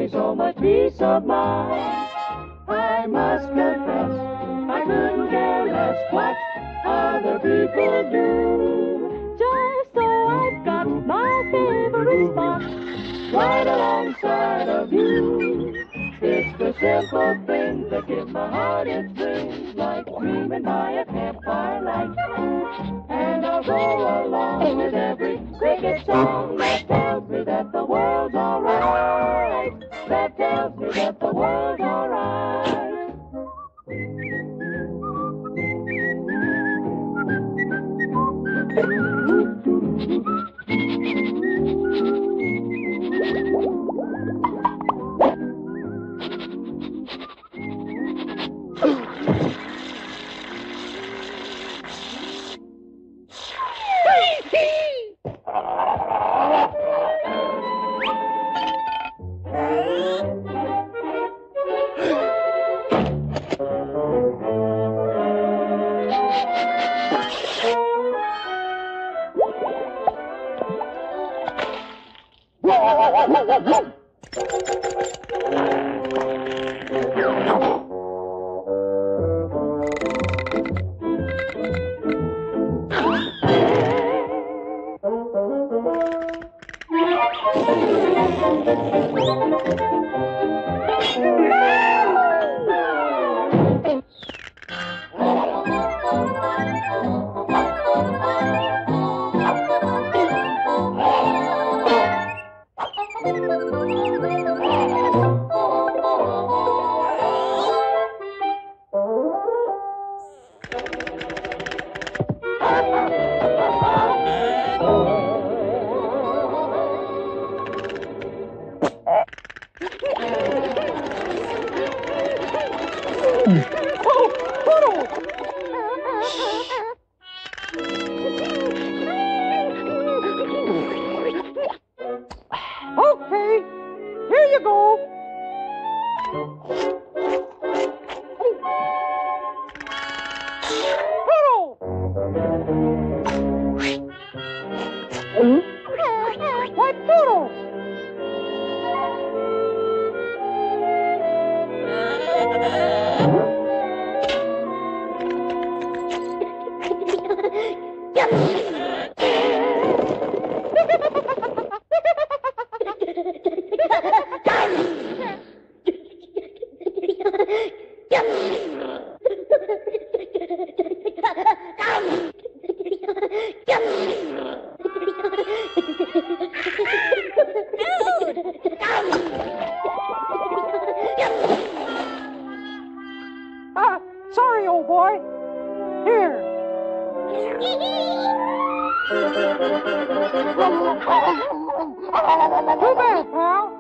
me so much peace of mind. I must confess, I couldn't care less what other people do. Just so I've got my favorite spot right alongside of you. It's the simple things that give my heart its wings, like dreaming by a campfire light. And I'll go along with every cricket song that tells me that the world's alright. That tells me that the world's alright. Okay, here you go. Poodle! Why, Poodle? Sorry, old boy. Here. Too bad, pal.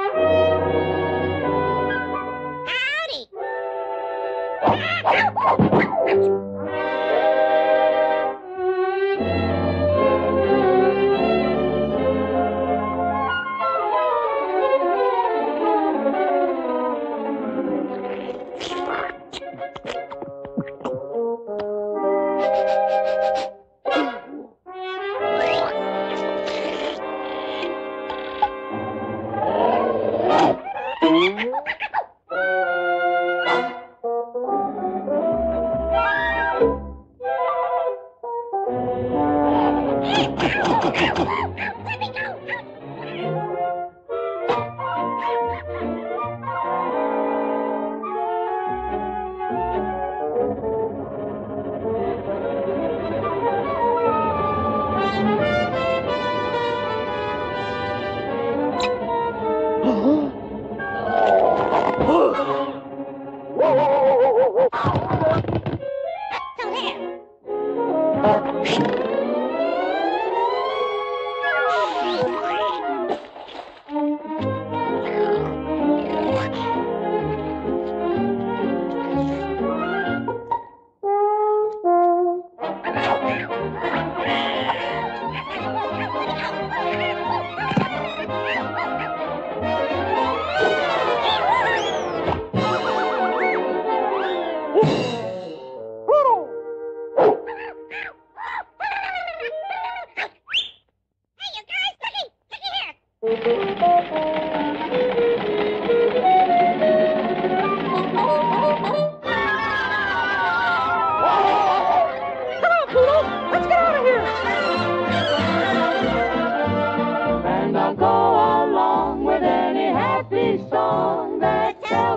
Howdy!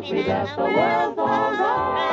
me that the world's alright.